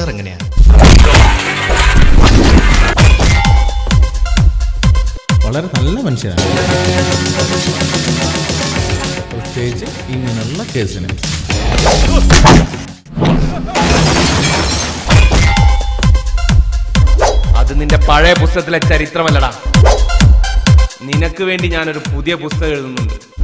Sir എങ്ങനെയാ? വളരെ നല്ല മനുഷ്യനാണ്, പ്രത്യേകിച്ച് ഇങ്ങനെയുള്ള കേസിന്. അത് നിന്റെ പഴയ പുസ്തകത്തിലെ ചരിത്രമല്ലടാ. നിനക്ക് വേണ്ടി ഞാനൊരു പുതിയ പുസ്തകം എഴുതുന്നുണ്ട്.